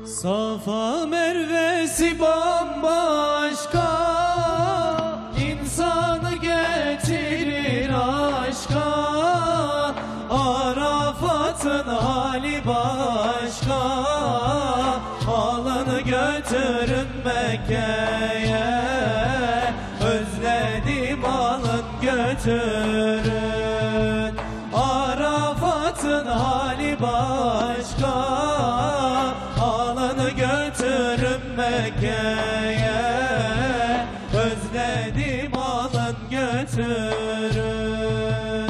Safa Mervesi bambaşka, insanı getirir aşka. Arafat'ın hali başka, alın götürün Mekke'ye. Özledim alın götürün. Arafat'ın hali başka, alın götürün Mekke'ye. Özledim alın götürün.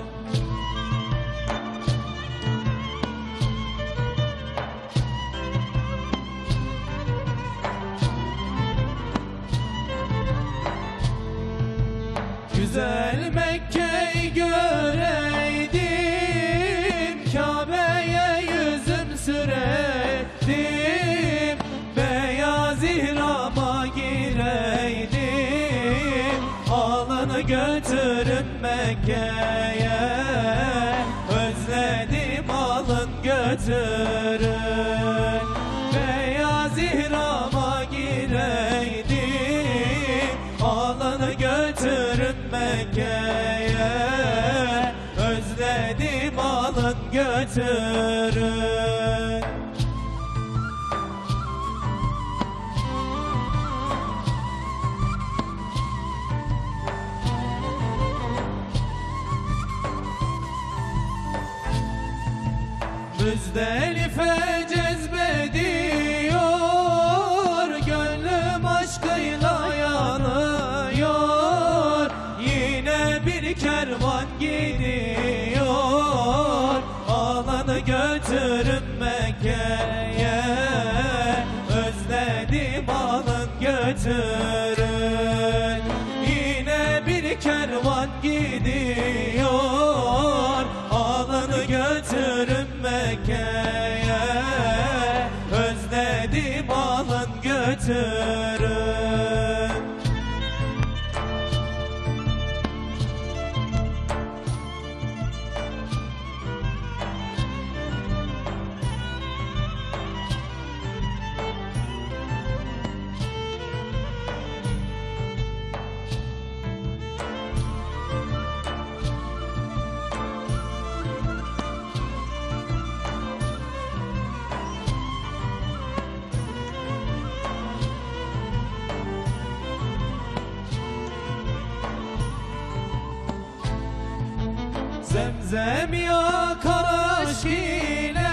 Güzel Mekke'yi göreydim, Kabe'ye yüzüm süreydim, beyaz ihrama gireydim, alını götürün Mekke'ye. Özledim alın götürün. Beyaz ihrama gireydim, alını götürün Mekke'ye. Özledim alın götürün. Müzdelife cezbediyor, gönlüm aşkıyla yanıyor. Yine bir kervan gidiyor, alanı götürün Mekke'ye. Özledim alın götürün. Yine bir kervan gidiyor, alanı götürün Mekke'ye. Özledim alın götürün. Zemzem yakar aşk ile,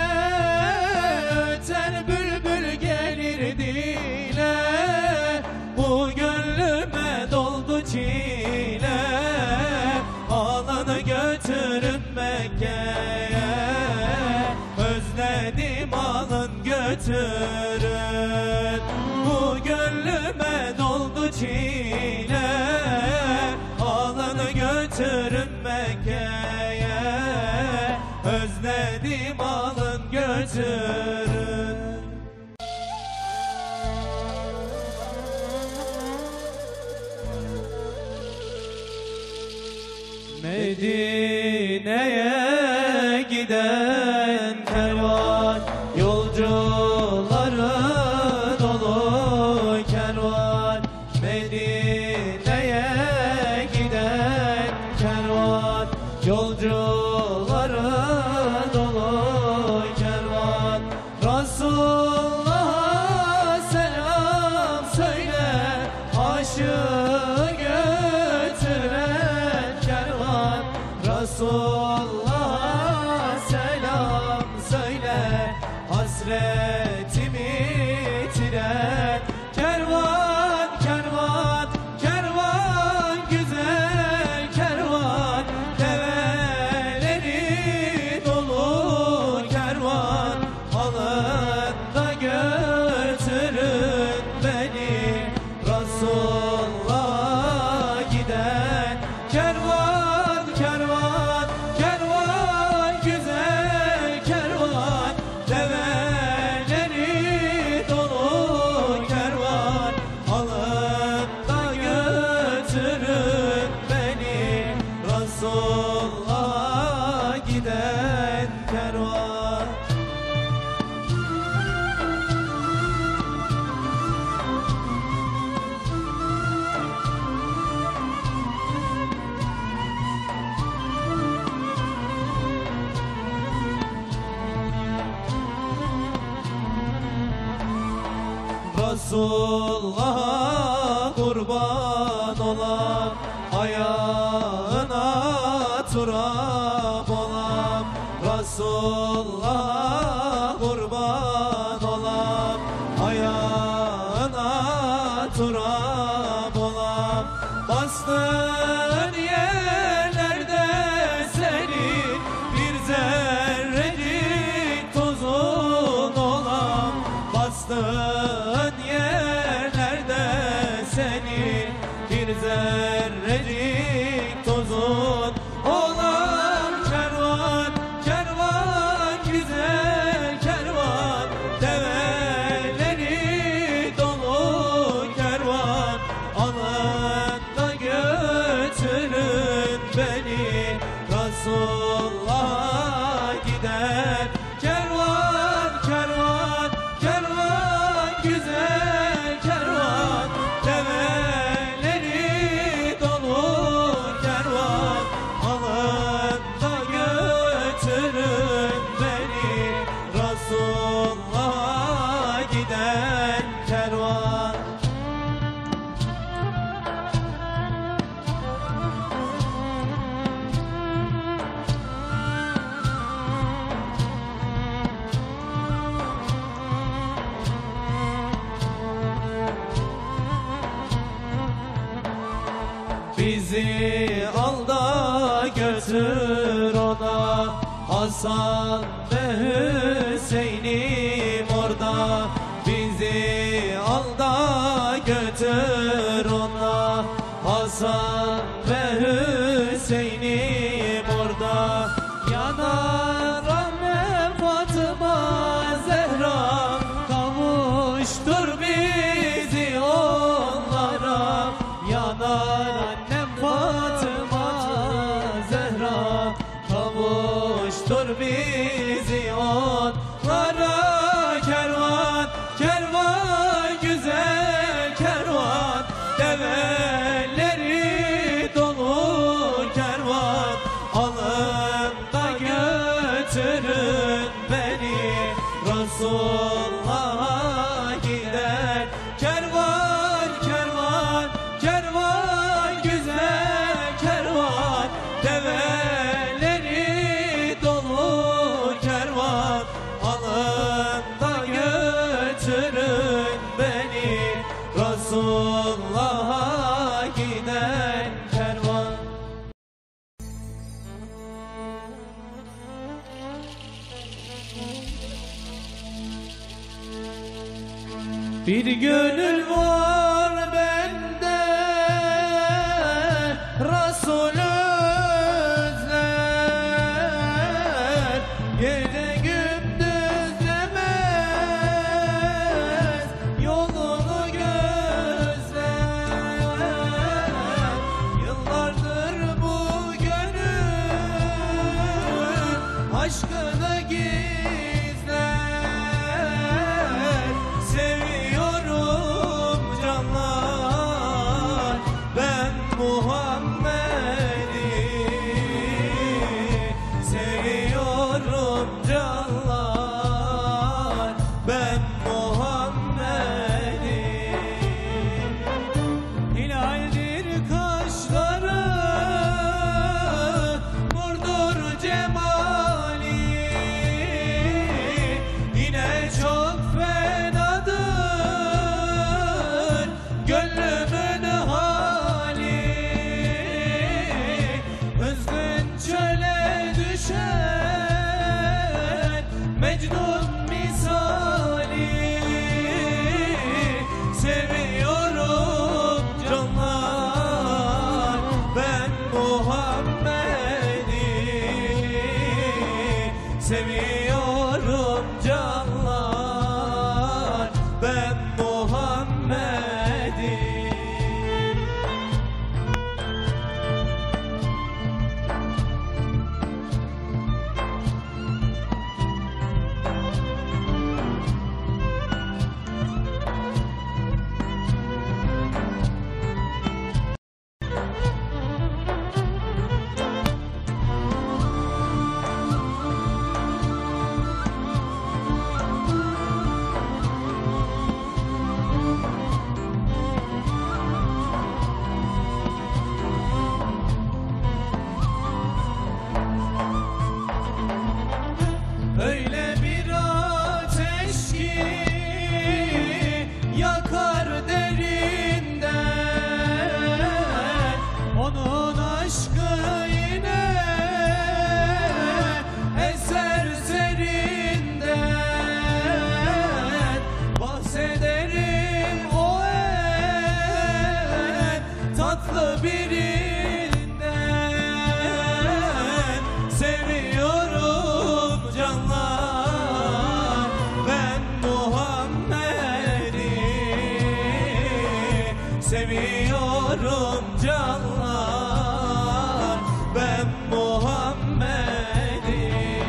öter bülbül gelir dile. Bu gönlüme doldu çile, alanı götürün Mekke'ye. Özledim alın götürün. Bu gönlüme doldu çile, alanı götürün Mekke'ye. Özledim alın götürün. Medine'ye giden kervan, yolcuları dolu kervan. Medine'ye giden kervan, yolcuları dolu kervan. Resulullah'a selam söyle, aşığı götüren kervan. Resulullah'a kurban olam, ayağına turab olam. Resulullah'a kurban olam, ayağına turab olam. Bastığın yerlerde seni bir zerrecik tozun olam. Bastığın yerlerde seni bir zerrecik tozun olam. Kervan, kervan, güzel kervan, develeri dolu kervan. Alın da götürün beni, Resulullah'a gider kervan, kervan, kervan, güzel kervan, develeri dolu kervan. Alın da götürün beni, Resulullah'a gider kervan. Bizi al da götür ona, Hasan ve Hüseyin'im orada. Bizi al da götür ona, Hasan ve Hüseyin'im orada. Yanar annem Fatıma Zehra, kavuştur bizi onlara. Yanar annem Fatıma Zehra, kavuştur bizi onlara. Kervan, kervan, güzel kervan, develeri dolu kervan. Alın da götürün beni, Resulullah'a gider kervan, kervan, kervan, güzel kervan, develeri dolu kervan. Alın da götürün beni, Resulullah'a gider kervan. Bir gönül var bende, Resulü özler, gece gündüz demez, yolunu gözler. Yıllardır bu gönül aşkını gizler. Seviyorum canlar ben Muhammed'i, seviyorum canlar ben Muhammed'i. Hilaldir kaşları, nurdur cemali, yine çok fenadır gönlümün hali. Hüznün çöle düşen Mecnun misali, seviyorum canlar ben Muhammed'i, seviyorum canlar ben Muhammed'i. birinden seviyorum canlar. Ben Muhammed'i seviyorum canlar. Ben Muhammed'i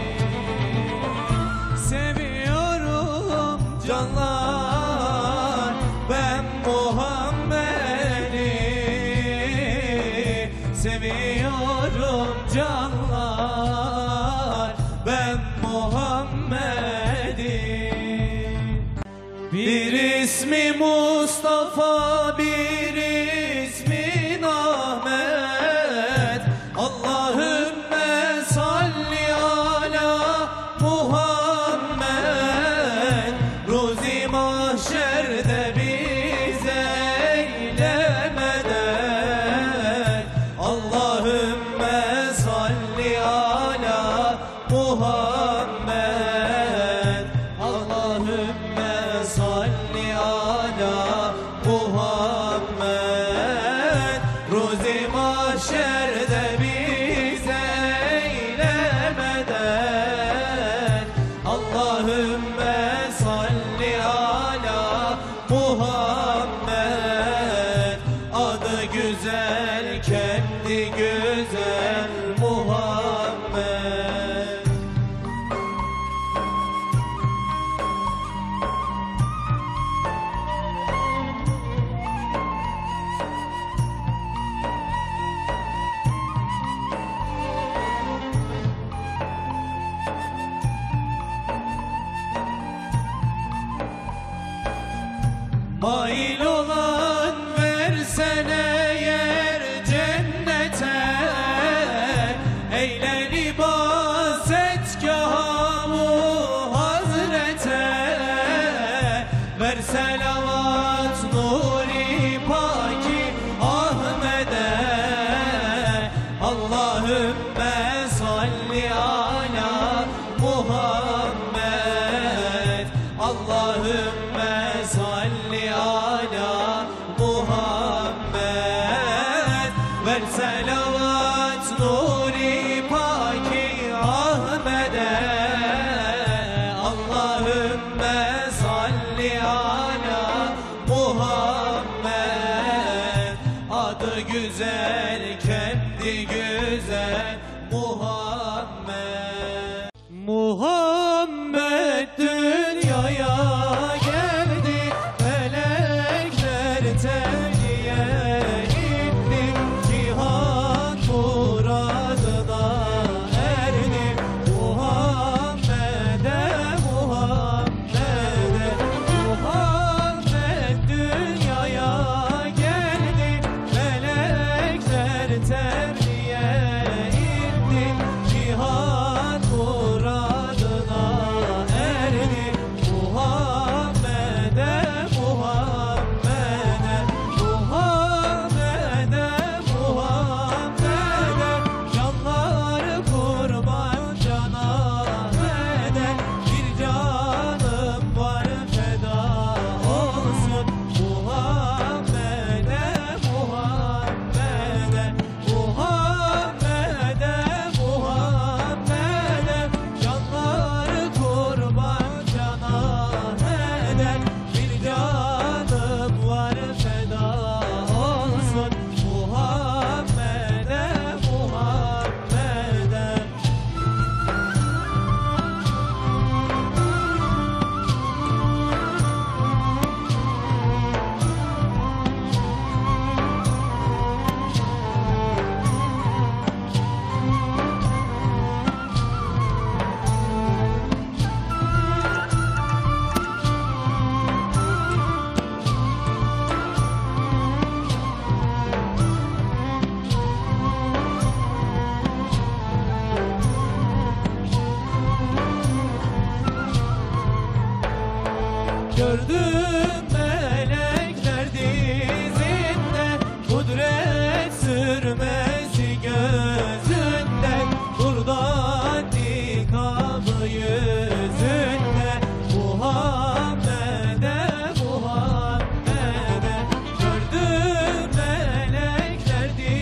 seviyorum canlar. Ben Muhammed'i seviyorum canlar. Ben Muhammed'i. Bir ismi Mustafa, bir ismi Ahmet. Allahümme salli ala Muhammed. Ruzi mahşerde bize eyle medet. Allahümme salli ala Muhammed. Allahümme salli ala Muhammed. Ruzi mahşerde bize eyle medet. Allahümme salli ala Muhammed. Adı güzel, kendi güzel Muhammed. Mail olan versene yer cennete. Eyle libas etgâhu hazrete. Ver selavat nuri paki Ahmed'e. Allahümme salli ala Muhammed. Allahümme salli ala Muhammed. Ver selavat nuri paki Ahmed'e. Allahümme salli ala Muhammed. Adı güzel, kendi güzel Muhammed. Muhammed dünyaya geldi, melekler tebliğe indi. Cihan muradına erdi. Muhammed'e, Muhammed'e, Muhammed dünyaya geldi, melekler tebliğe indi. Cihan muradına erdi. Muhammed'e, Muhammed'e, Muhammed'e, Muhammed'e. Canları kurban can Ahmet'e. Bir canım var feda olsun. Muhammed'e, Muhammed'e, Muhammed'e, Muhammed'e. Canları kurban can Ahmet'e. Bir canım var feda olsun. Muhammed'e, Muhammed'e. Gördüm melekler dizinde, kudret sürmesi gözünden, nurdan nikabı yüzünde. Muhammed'e, Muhammed'e. Gördüm melekler dizinde,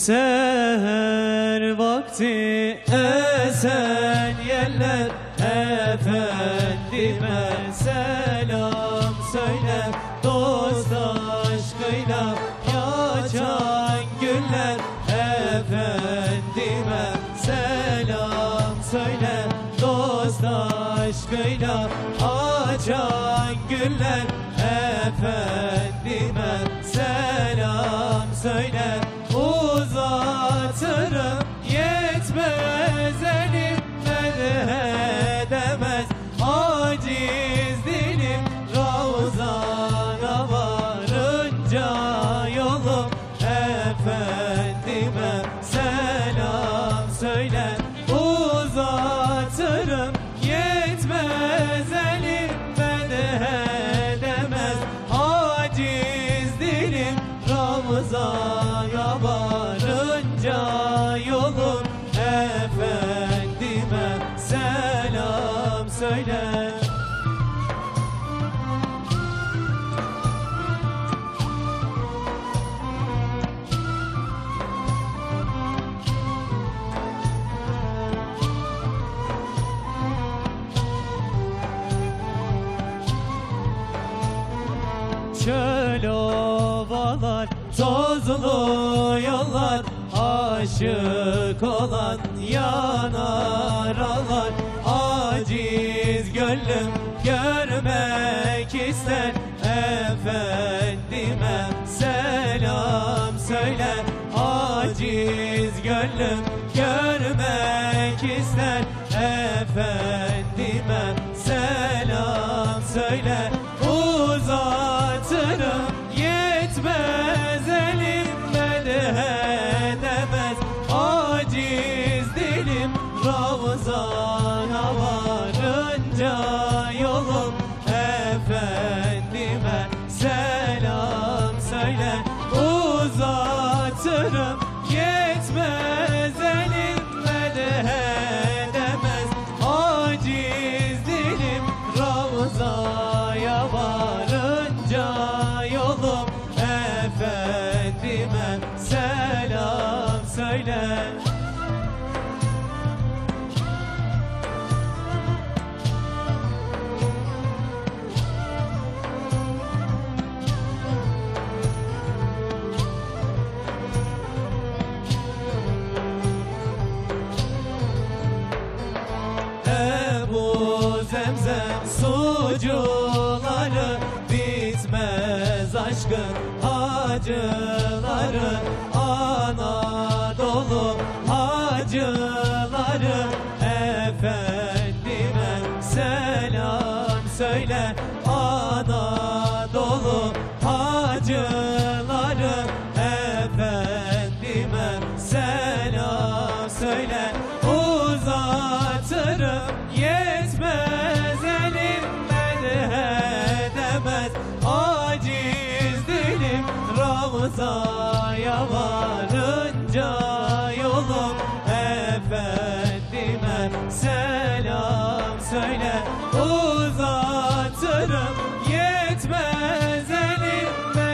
Seher vakti esen yeller efendime selam söyle. Dost aşkıyla yaşan güller efendime selam söyle. Dost aşkıyla açan güller efendime selam söyle. Uzatırım yetmez elim edemez aciz dilim Ravzana varınca yolum efendime selam söyle. Uzatırım yetmez elim edemez aciz dilim Ravzana varınca yolum efendime selam söyle. Çöl ovalar, tozlu yollar, aşık olan yanar ağlar. Aciz gönlüm görmek ister efendime selam söyle. Aciz gönlüm görmek ister efendime selam söyle. Uzatırım yetmez elim edemez aciz dilim Ravzana varınca yolum efendime selam söyle. Uzatırım yetmez elim edemez aciz dilim Ravzaya varınca yolum efendime selam söyle. Ebu Zemzem sucuları bitmez aşkın hacıları. Anadolu hacıları efendime selam söyle. Anadolu hacıları efendime selam söyle. Uzatırım yetmez elim edemez aciz dilim Ravzaya varınca yolum efendime selam söyle. Uzatırım yetmez elim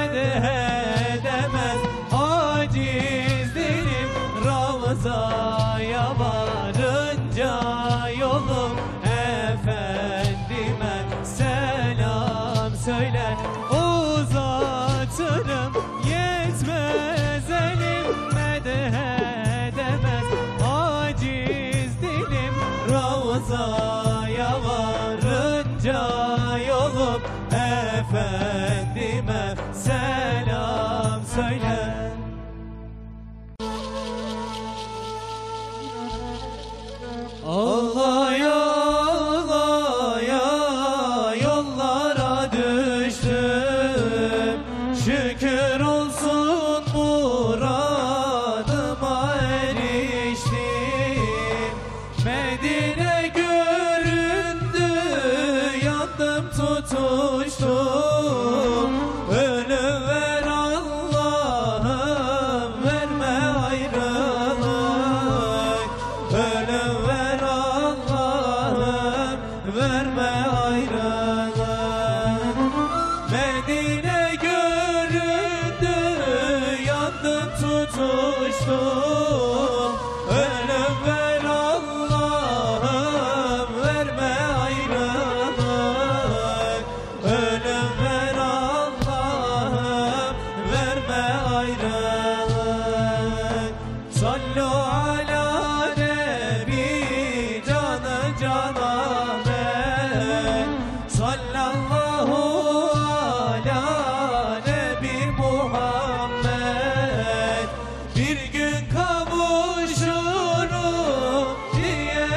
edemez aciz dilim Ravzaya varınca yolum efendime selam söyle. Uzatırım yetmez elim edemez aciz dilim Ravzaya varınca yolum efendime selam söyle. Allah Sallu ala nebi canı canamen. Sallallahu ala nebi Muhammed. Bir gün kavuşurum diye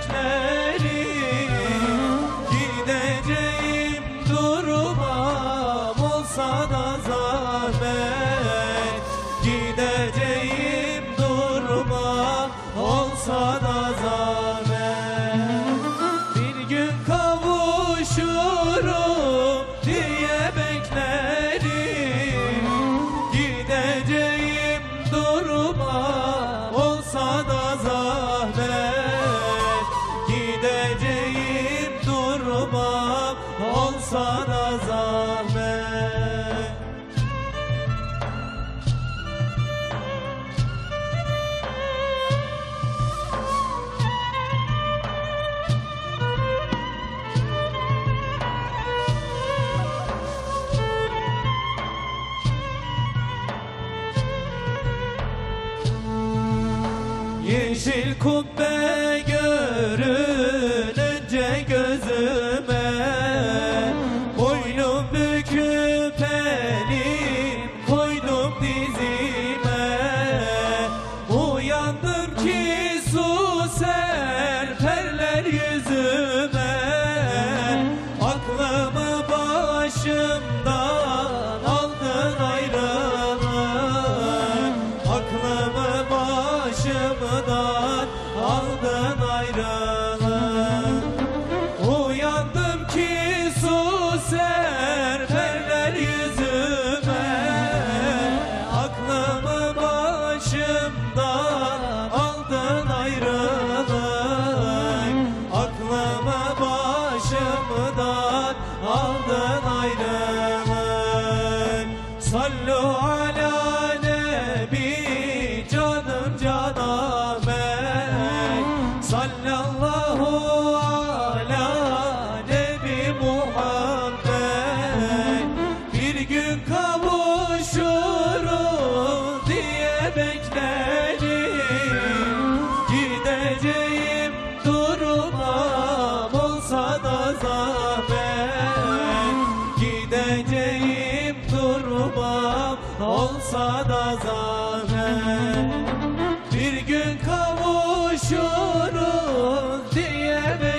beklerim. Gideceğim durmam olsa da zahmet. Gideceğim durmam olsa da zahmet. Bir gün kavuşurum diye beklerim. Gideceğim durmam olsa da zahmet. Gideceğim durmam olsa da zahmet. Yeşil kubbe görününce gözüme, boynum büküp elim koydum dizime. Uyandım ki su serperler yüzüme. Aklımı başımdan aldın ayrılık. Aklımı başımdan aldın ayrılık. Uyandım ki su serperler yüzüme. Aklımı başımdan aldın ayrılık. Aklımı başımdan aldın ayrılık. Sallu ala nebi canım canamen. Sallallahu ala nebi Muhammed. Bir gün kavuşurum diye beklerim. Gideceğim durmam olsa da zahmet. Gideceğim durmam olsa da zahmet. Bir gün kavuşuruz diye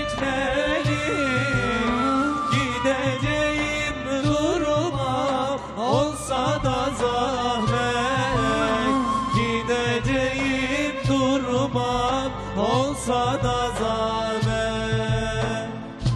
beklerim. Gideceğim durmam olsa da zahmet. Gideceğim durmam olsa da zahmet.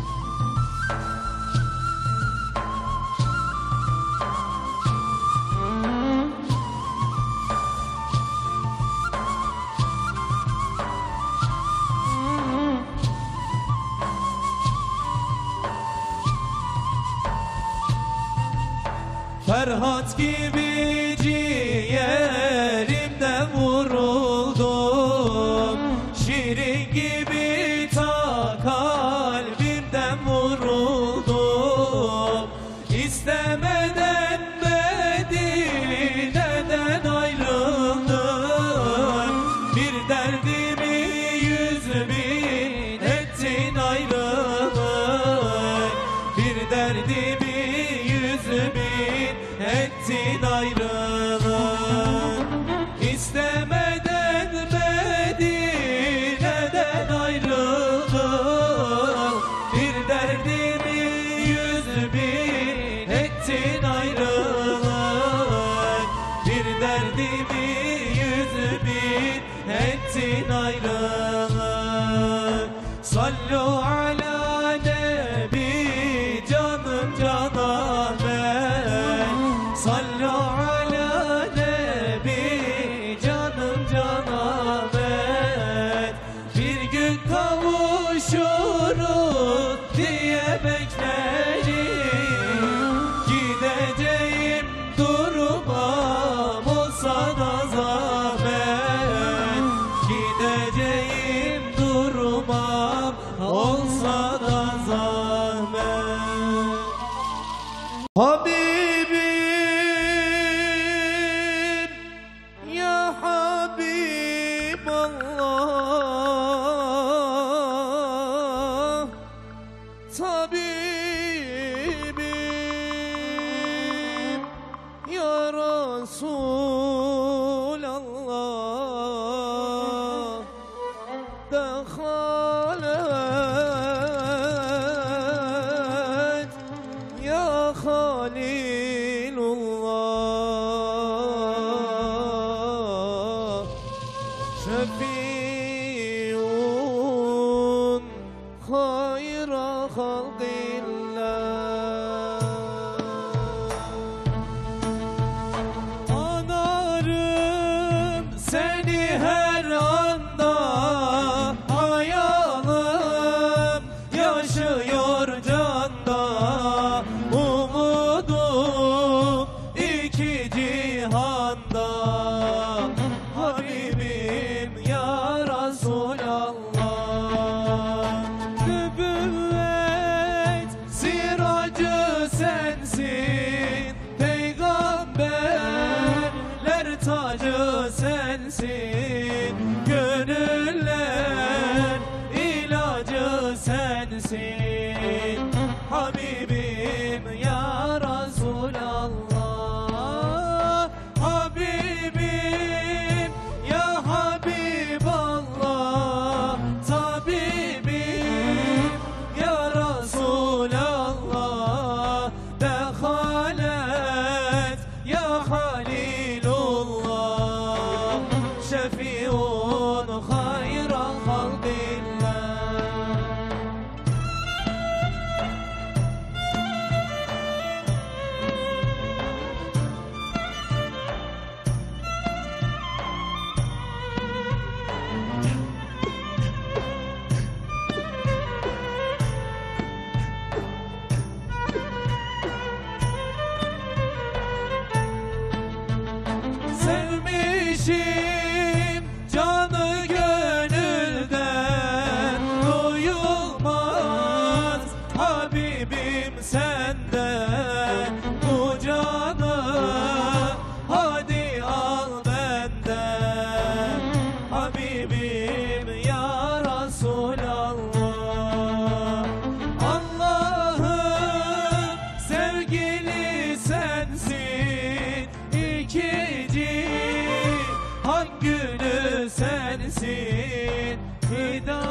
Ferhat gibi ciğerimden vuruldum. Şirin gibi ta kalbimden vuruldum. İstemeden Medine'den ayrıldım. Bir derdimi 100.000 ettin ayrılık. Bir derdimi 100.000 ettin ayrılık. İstemeden Medine'den ayrıldım. Bir derdimi 100.000 ettin ayrılık. Bir derdimi 100.000 ettin ayrılık. Sallu ala nebi canım canamen. Sallu ala nebi canım canamen. Bir gün kavuşuruz diye beklerim. Gideceğim durmam olsa da zahmet. Gideceğim durmam olsa Allah, tabibim ya Resulallah, dehalet ya Halilullah, şefi'un hayra halqillah. Anarım seni her anda, hayalım yaşıyor canda, umudum iki cihanda. Habibim ya Resulallah, nübüvvet siracı sensin, peygamberler tacı sensin, gönüller ilacı sensin. Habibim ya Resulallah, Habibim ya Habiballah, tabibim ya Resulallah, dehalet ya Halilullah, şefi'un hayra halqillah. Sevmişim canı gönülden, duyulmaz Habibim senden, bu canı hadi al benden. Habibim ya Resulallah, Allah'ım sevgili sensin, iki cihan gülü sensin, hidayet